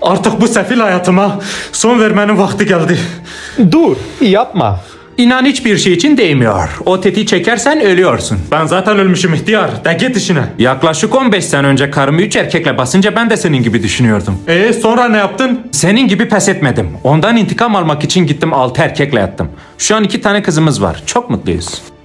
Artık bu sefil hayatıma son vermenin vakti geldi. Dur, yapma. İnan hiçbir şey için değmiyor. O tetiği çekersen ölüyorsun. Ben zaten ölmüşüm ihtiyar. De git işine. Yaklaşık 15 sene önce karımı 3 erkekle basınca ben de senin gibi düşünüyordum. Sonra ne yaptın? Senin gibi pes etmedim. Ondan intikam almak için gittim 6 erkekle yattım. Şu an 2 tane kızımız var. Çok mutluyuz.